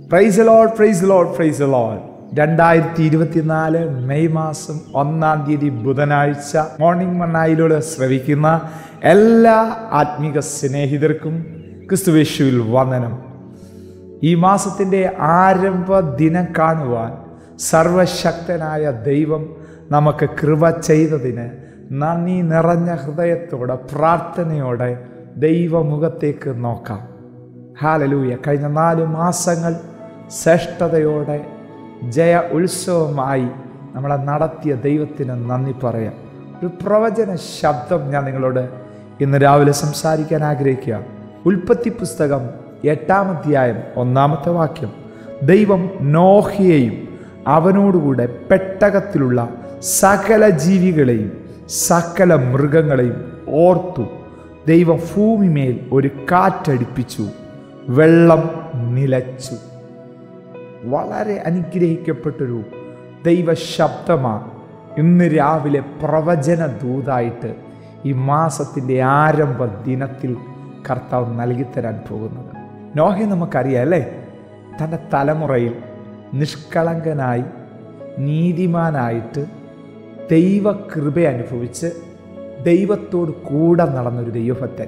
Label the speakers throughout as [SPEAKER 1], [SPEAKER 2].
[SPEAKER 1] Price the Lord, praise the Lord, praise the Lord. 2024 May മാസം 1-ാം തീയതി ബുധനാഴ്ച മോർണിംഗ് മന്നായിലൂടെ ശ്രവിക്കുന്ന എല്ലാ ആത്മീക സ്നേഹിതർക്കും ക്രിസ്തുയേശുവിൽ വന്ദനം. ഈ മാസത്തിൻ്റെ ആരംഭ ദിനം കാണുവാൻ സർവശക്തനായ ദൈവം നമുക്ക് കൃപ ചെയ്തതിന് നന്ദി നിറഞ്ഞ ഹൃദയത്തോടെ പ്രാർത്ഥനയോടെ ദൈവമുഖത്തേക്ക് നോക്കാം. ഹല്ലേലൂയ. കഴിഞ്ഞ 4 മാസങ്ങൾ ശ്രേഷ്ഠതയോടെ ജയ ഉത്സവമായി നമ്മളെ നടത്തിയ ദൈവത്തിന് നന്ദി പറയാം. ഒരു പ്രവചന ശബ്ദം ഞാൻ നിങ്ങളോട് ഇന്ന് രാവിലെ സംസാരിക്കാൻ ആഗ്രഹിക്കുക. ഉൽപ്പത്തി പുസ്തകം 8-ാം അധ്യായം 1-ാമത്തെ വാക്യം. ദൈവം നോഹയെയും അവനോടുകൂടെ പെട്ടകത്തിലുള്ള സകല ജീവികളെയും സകല മൃഗങ്ങളെയും ഓർത്തു. ദൈവം ഭൂമിമേൽ ഒരു കാറ്റടിപ്പിച്ചു, വെള്ളം നിലച്ചു. വളരെ അനുഗ്രഹിക്കപ്പെട്ടൊരു ദൈവശബ്ദമാണ് ഇന്ന് രാവിലെ പ്രവചന ദൂതായിട്ട് ഈ മാസത്തിൻ്റെ ആരംഭ ദിനത്തിൽ കർത്താവ് നൽകിത്തരാൻ പോകുന്നത്. നോഹയെ നമുക്കറിയാം അല്ലേ? തൻ്റെ തലമുറയിൽ നിഷ്കളങ്കനായി നീതിമാനായിട്ട് ദൈവകൃപ അനുഭവിച്ച് ദൈവത്തോട് കൂടെ നടന്നൊരു ദൈവഭക്തൻ.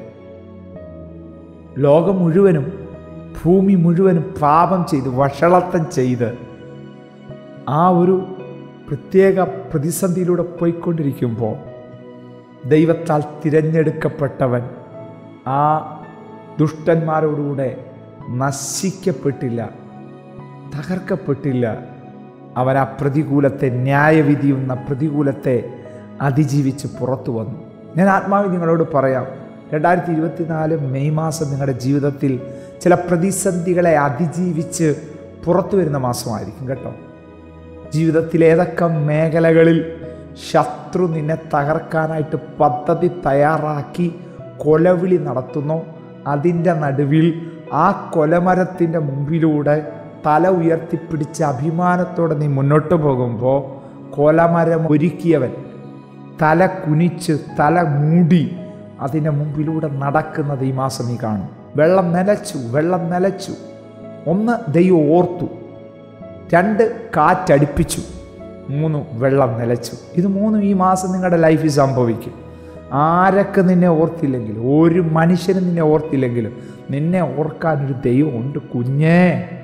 [SPEAKER 1] ലോകം മുഴുവനും ഭൂമി മുഴുവനും പാപം ചെയ്ത് വഷളത്തം ചെയ്ത് ആ ഒരു പ്രത്യേക പ്രതിസന്ധിയിലൂടെ പോയിക്കൊണ്ടിരിക്കുമ്പോൾ ദൈവത്താൽ തിരഞ്ഞെടുക്കപ്പെട്ടവൻ ആ ദുഷ്ടന്മാരോടുകൂടെ നശിക്കപ്പെട്ടില്ല, തകർക്കപ്പെട്ടില്ല. അവൻ ആ പ്രതികൂലത്തെ, ന്യായവിധി എന്ന പ്രതികൂലത്തെ അതിജീവിച്ച് പുറത്തു വന്നു. ഞാൻ ആത്മാവിൽ നിങ്ങളോട് പറയാം, 2024 മെയ് മാസം നിങ്ങളുടെ ജീവിതത്തിൽ ചില പ്രതിസന്ധികളെ അതിജീവിച്ച് പുറത്തു വരുന്ന മാസമായിരിക്കും കേട്ടോ. ജീവിതത്തിൽ ഏതൊക്കെ മേഖലകളിൽ ശത്രു നിന്നെ തകർക്കാനായിട്ട് പദ്ധതി തയ്യാറാക്കി കൊലവിളി നടത്തുന്നോ, അതിൻ്റെ നടുവിൽ ആ കൊലമരത്തിൻ്റെ മുമ്പിലൂടെ തല ഉയർത്തിപ്പിടിച്ച് അഭിമാനത്തോടെ നീ മുന്നോട്ട് പോകുമ്പോൾ കൊലമരം ഒരുക്കിയവൻ തല കുനിച്ച് തല മൂടി അതിൻ്റെ മുമ്പിലൂടെ നടക്കുന്നത് ഈ മാസം നീ കാണും. വെള്ളം നിലച്ചു, വെള്ളം നിലച്ചു. 1 ദൈവം ഓർത്തു, 2 കാറ്റടിപ്പിച്ചു, 3 വെള്ളം നിലച്ചു. ഇത് 3 ഈ മാസം നിങ്ങളുടെ ലൈഫിൽ സംഭവിക്കും. ആരൊക്കെ നിന്നെ ഓർത്തില്ലെങ്കിലും, ഒരു മനുഷ്യനും നിന്നെ ഓർത്തില്ലെങ്കിലും നിന്നെ ഓർക്കാനൊരു ദൈവമുണ്ട് കുഞ്ഞേ.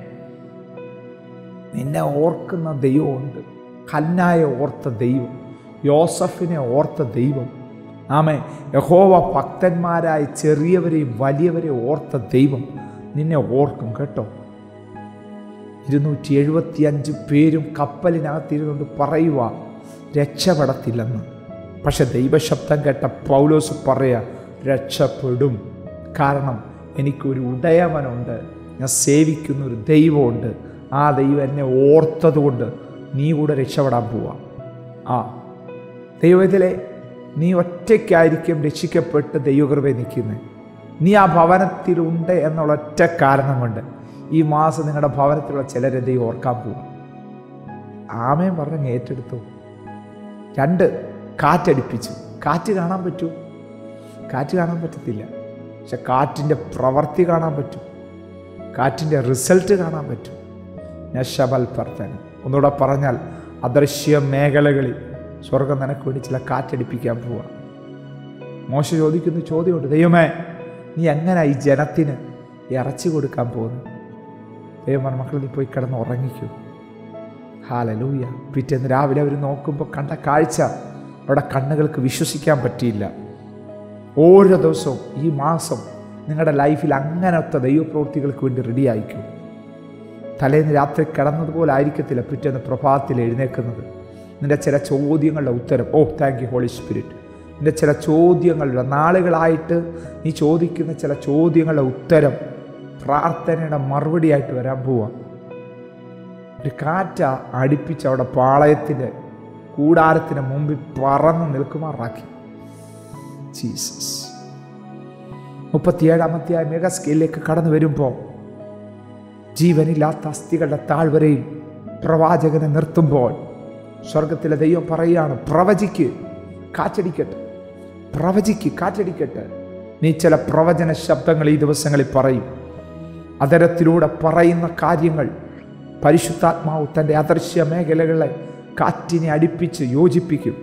[SPEAKER 1] നിന്നെ ഓർക്കുന്ന ദൈവമുണ്ട്. ഹന്നായെ ഓർത്ത ദൈവം, യോസഫിനെ ഓർത്ത ദൈവം, ആമേ, യഹോവ ഭക്തന്മാരായ ചെറിയവരെയും വലിയവരെയും ഓർത്ത ദൈവം നിന്നെ ഓർക്കും കേട്ടോ. 275 പേരും കപ്പലിനകത്തിരുന്നുകൊണ്ട് പറയുക രക്ഷപ്പെടത്തില്ലെന്ന്. പക്ഷെ ദൈവശബ്ദം കേട്ട പൗലോസ് പറയുക രക്ഷപ്പെടും. കാരണം എനിക്കൊരു ഉടയവനുണ്ട്, ഞാൻ സേവിക്കുന്നൊരു ദൈവമുണ്ട്. ആ ദൈവം എന്നെ ഓർത്തതുകൊണ്ട് നീ കൂടെ രക്ഷപ്പെടാൻ പോവാ. ദൈവത്തിലെ നീ ഒറ്റയ്ക്കായിരിക്കും രക്ഷിക്കപ്പെട്ട് ദൈവകൃപ നിൽക്കുന്നത്. നീ ആ ഭവനത്തിലുണ്ട് എന്നുള്ള ഒറ്റ കാരണം കൊണ്ട് ഈ മാസം നിങ്ങളുടെ ഭവനത്തിലുള്ള ചിലരെ ദൈവം ഓർക്കാൻ പോവാം. ആമേൻ പറഞ്ഞ് ഏറ്റെടുത്തു. 2 കാറ്റടിപ്പിച്ചു. കാറ്റ് കാണാൻ പറ്റൂ? കാറ്റ് കാണാൻ പറ്റത്തില്ല. പക്ഷെ കാറ്റിൻ്റെ പ്രവൃത്തി കാണാൻ പറ്റും, കാറ്റിൻ്റെ റിസൾട്ട് കാണാൻ പറ്റും. നശബൽ പ്രവർത്തനം. ഒന്നുകൂടെ പറഞ്ഞാൽ അദൃശ്യ മേഖലകളിൽ സ്വർഗം നിനക്ക് വേണ്ടി ചില കാറ്റടിപ്പിക്കാൻ പോവാ. മോശ ചോദിക്കുന്ന ചോദ്യമുണ്ട്, ദൈവമേ നീ എങ്ങനെ ഈ ജനത്തിന് ഇറച്ചി കൊടുക്കാൻ പോകുന്നു? ദൈവം മക്കൾ നീ പോയി കിടന്ന് ഉറങ്ങിക്കൂ. ഹല്ലേലൂയ. പിറ്റേന്ന് രാവിലെ അവർ നോക്കുമ്പോൾ കണ്ട കാഴ്ച അവിടെ കണ്ണുകൾക്ക് വിശ്വസിക്കാൻ പറ്റിയില്ല. ഓരോ ദിവസവും ഈ മാസം നിങ്ങളുടെ ലൈഫിൽ അങ്ങനത്തെ ദൈവപ്രവൃത്തികൾക്ക് വേണ്ടി റെഡി ആയിക്കും. തലേന്ന് രാത്രി കിടന്നതുപോലെ ആയിരിക്കത്തില്ല പിറ്റേന്ന് പ്രഭാതത്തിൽ എഴുന്നേൽക്കുന്നത്. നിൻ്റെ ചില ചോദ്യങ്ങളുടെ ഉത്തരം, താങ്ക് യു ഹോളി സ്പിരിറ്റ്. നിൻ്റെ ചില ചോദ്യങ്ങളുടെ നാളുകളായിട്ട് നീ ചോദിക്കുന്ന ചില ചോദ്യങ്ങളുടെ ഉത്തരം പ്രാർത്ഥനയുടെ മറുപടിയായിട്ട് വരാൻ പോവാം. ഒരു കാറ്റ അടുപ്പിച്ച് അവിടെ പാളയത്തിൻ്റെ കൂടാരത്തിന് മുമ്പിൽ പറന്ന് നിൽക്കുമാറാക്കി. ജീസസ്. 37-ാമത്തെ മെഗാ സ്കെയിലേക്ക് കടന്നു വരുമ്പോൾ ജീവനില്ലാത്ത അസ്ഥികളുടെ താഴ്വരയിൽ പ്രവാചകനെ നിർത്തുമ്പോൾ സ്വർഗത്തിലെ ദൈവം പറയുകയാണ്, പ്രവചിക്ക്, കാറ്റടിക്കട്ടെ, പ്രവചിക്ക്, കാറ്റടിക്കട്ടെ. നീ ചില പ്രവചന ശബ്ദങ്ങൾ ഈ ദിവസങ്ങളിൽ പറയും. അതരത്തിലൂടെ പറയുന്ന കാര്യങ്ങൾ പരിശുദ്ധാത്മാവ് തൻ്റെ അദൃശ്യ മേഖലകളെ കാറ്റിനെ അടുപ്പിച്ച് യോജിപ്പിക്കും.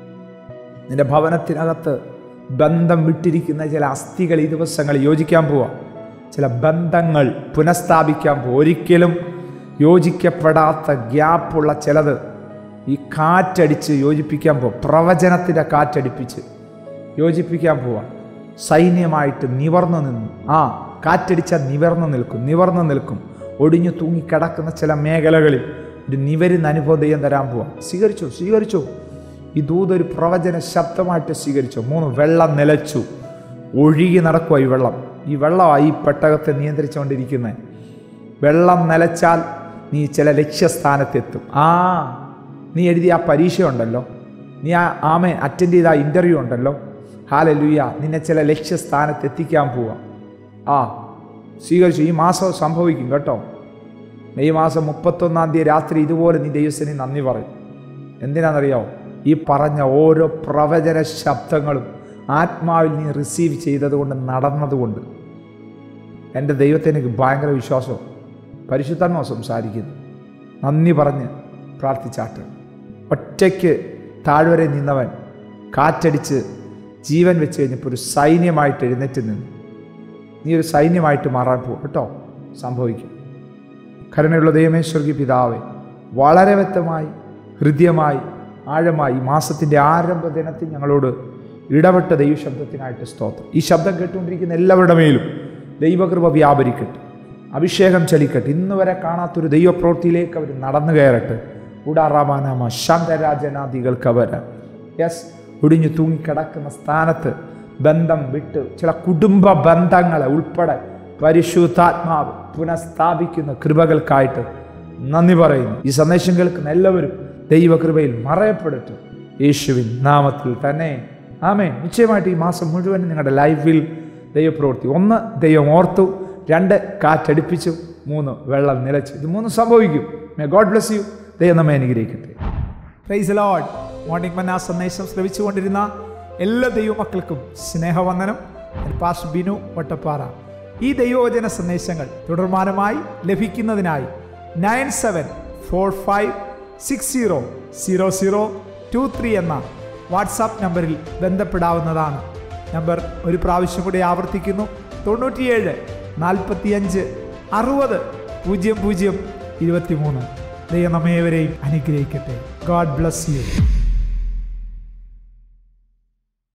[SPEAKER 1] നിന്റെ ഭവനത്തിനകത്ത് ബന്ധം വിട്ടിരിക്കുന്ന ചില അസ്ഥികൾ ഈ ദിവസങ്ങളിൽ യോജിക്കാൻ പോവാം. ചില ബന്ധങ്ങൾ പുനഃസ്ഥാപിക്കാൻ പോവാം. ഒരിക്കലും യോജിക്കപ്പെടാത്ത ഗ്യാപ്പുള്ള ചിലത് ഈ കാറ്റടിച്ച് യോജിപ്പിക്കാൻ പോവാം. പ്രവചനത്തിൻ്റെ കാറ്റടിപ്പിച്ച് യോജിപ്പിക്കാൻ പോവാം. സൈന്യമായിട്ട് നിവർന്നു നിന്നു. കാറ്റടിച്ചാൽ നിവർന്നു നിൽക്കും. ഒടിഞ്ഞു തൂങ്ങിക്കിടക്കുന്ന ചില മേഖലകളിൽ ഒരു നിവരുന്ന അനുഭവം ദൈവം തരാൻ പോവാം. സ്വീകരിച്ചോ. ഈ ദൂതൊരു പ്രവചന ശബ്ദമായിട്ട് സ്വീകരിച്ചോ. 3 വെള്ളം നിലച്ചു, ഒഴുകി നടക്കുക. ഈ വെള്ളമാണ് ഈ പെട്ടകത്തെ നിയന്ത്രിച്ചുകൊണ്ടിരിക്കുന്നത്. വെള്ളം നിലച്ചാൽ നീ ചില ലക്ഷ്യസ്ഥാനത്തെത്തും. നീ എഴുതിയ ആ പരീക്ഷ ഉണ്ടല്ലോ, നീ അറ്റൻഡ് ചെയ്ത ആ ഇൻ്റർവ്യൂ ഉണ്ടല്ലോ, ഹല്ലേലൂയ, നിന്നെ ചില ലക്ഷ്യസ്ഥാനത്ത് എത്തിക്കാൻ പോവാം. സ്വീകരിച്ചു. ഈ മാസം സംഭവിക്കും കേട്ടോ. മെയ് മാസം 31-ാം തീയതി രാത്രി ഇതുപോലെ നീ ദൈവത്തിന് നന്ദി പറയും. എന്തിനാണെന്നറിയാമോ? ഈ പറഞ്ഞ ഓരോ പ്രവചന ശബ്ദങ്ങളും ആത്മാവിൽ നീ റിസീവ് ചെയ്തതുകൊണ്ട്, നടന്നതുകൊണ്ട്. എൻ്റെ ദൈവത്തിന് എനിക്ക് ഭയങ്കര വിശ്വാസം. പരിശുദ്ധാത്മാവ് സംസാരിക്കുന്നു. നന്ദി പറഞ്ഞ് പ്രാർത്ഥിച്ചാട്ട്. ഒറ്റയ്ക്ക് താഴ്വരെ നിന്നവൻ കാറ്റടിച്ച് ജീവൻ വെച്ച് കഴിഞ്ഞപ്പോൾ ഒരു സൈന്യമായിട്ട് എഴുന്നേറ്റ് നിന്നു. നീ ഒരു സൈന്യമായിട്ട് മാറാൻ പോകും കേട്ടോ. സംഭവിക്കും. കരുണയുള്ള ദൈവമേ, സ്വർഗീയ പിതാവേ, വളരെ വ്യക്തമായി, ഹൃദ്യമായി, ആഴമായി ഈ മാസത്തിൻ്റെ ആരംഭ ദിനത്തിൽ ഞങ്ങളോട് ഇടപെട്ട ദൈവശബ്ദത്തിനായിട്ട് സ്തോത്രം. ഈ ശബ്ദം കേട്ടുകൊണ്ടിരിക്കുന്ന എല്ലാവരുടെ മേലും ദൈവകൃപ വ്യാപരിക്കട്ടെ, അഭിഷേകം ചലിക്കട്ടെ. ഇന്ന് വരെ കാണാത്തൊരു ദൈവപ്രവൃത്തിയിലേക്ക് അവർ നടന്നു കയറട്ടെ. ഉടാറാമാനാമ ശാന്തരാജനാദികൾക്ക് അവരാ ഒടിഞ്ഞു തൂങ്ങിക്കിടക്കുന്ന സ്ഥാനത്ത് ബന്ധം വിട്ട് ചില കുടുംബ ബന്ധങ്ങളെ ഉൾപ്പെടെ പരിശുദ്ധാത്മാവ് പുനഃസ്ഥാപിക്കുന്ന കൃപകൾക്കായിട്ട് നന്ദി പറയുന്നു. ഈ സന്ദേശം കേൾക്കുന്ന എല്ലാവരും ദൈവകൃപയിൽ മറയപ്പെടട്ടെ, യേശുവിൻ നാമത്തിൽ തന്നെ ആമേൻ. നിശ്ചയമായിട്ട് ഈ മാസം മുഴുവൻ നിങ്ങളുടെ ലൈഫിൽ ദൈവപ്രവൃത്തി. 1 ദൈവം ഓർത്തു, 2 കാറ്റടിപ്പിച്ചു, 3 വെള്ളം നിലച്ചു. ഇത് 3 സംഭവിക്കും. May God bless you. ദൈവം നമ്മെ അനുഗ്രഹിക്കട്ടെ. Price the Lord. മോർണിംഗ് മന്ന സന്ദേശം ശ്രവിച്ചുകൊണ്ടിരുന്ന എല്ലാ ദൈവമക്കൾക്കും സ്നേഹവന്ദനം. പാസ്റ്റർ ബിനു വട്ടപ്പാറ. ഈ ദൈവവചന സന്ദേശങ്ങൾ തുടർമാനമായി ലഭിക്കുന്നതിനായി 9745600023 എന്ന വാട്സാപ്പ് നമ്പറിൽ ബന്ധപ്പെടാവുന്നതാണ്. നമ്പർ ഒരു പ്രാവശ്യം കൂടി ആവർത്തിക്കുന്നു: 97 45 60 00 23. ദൈവം നമ്മേവരെയും അനുഗ്രഹിക്കട്ടെ. God bless U.